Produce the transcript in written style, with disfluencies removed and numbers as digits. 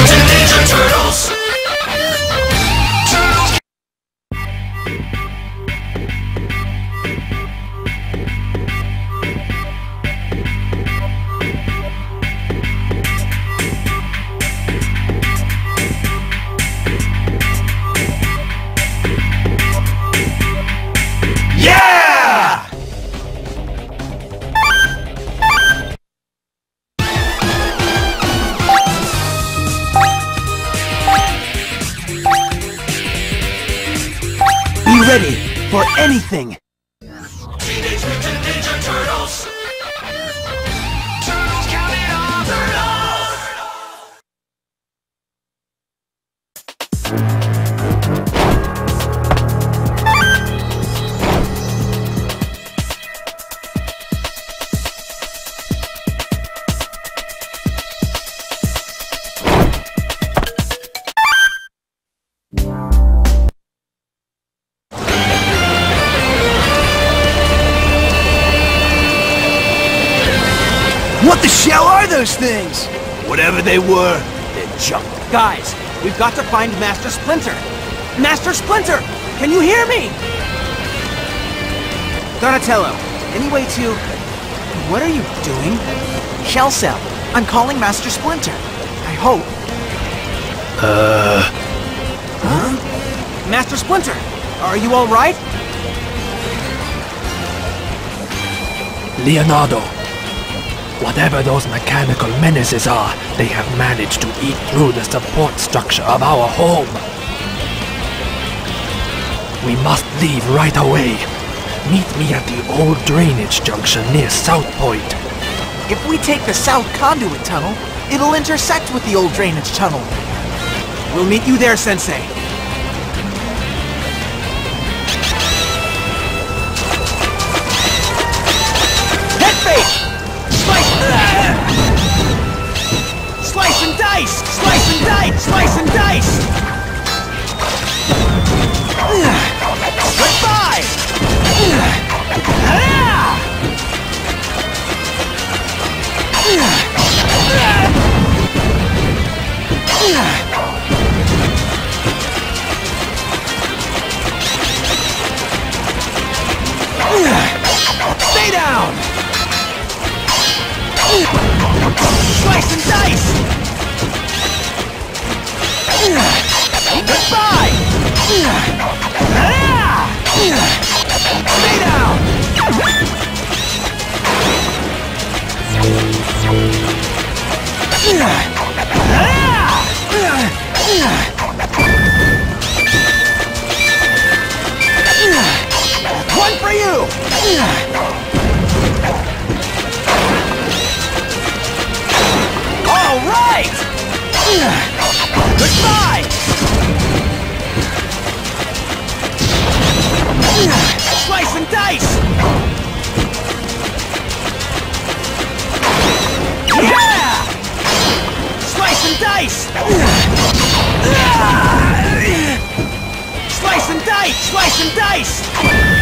Ninja Turtles! Be ready for anything! Teenage Mutant Ninja Turtles! Turtles, count it off! Turtles! What the shell are those things? Whatever they were, they're junk. Guys, we've got to find Master Splinter! Master Splinter! Can you hear me? Donatello, any way to... What are you doing? Shell Cell, I'm calling Master Splinter. I hope. Huh? Master Splinter, are you alright? Leonardo, whatever those mechanical menaces are, they have managed to eat through the support structure of our home. We must leave right away. Meet me at the old drainage junction near South Point. If we take the South Conduit Tunnel, it'll intersect with the old drainage tunnel. We'll meet you there, Sensei. Head fake! Slice! Slice and dice! Slice and dice! Slice and dice! Goodbye! Stay down! Slice and dice! Goodbye! Stay down! One for you! All right! Goodbye! Slice and dice! Yeah! Slice and dice! Slice and dice! Slice and dice!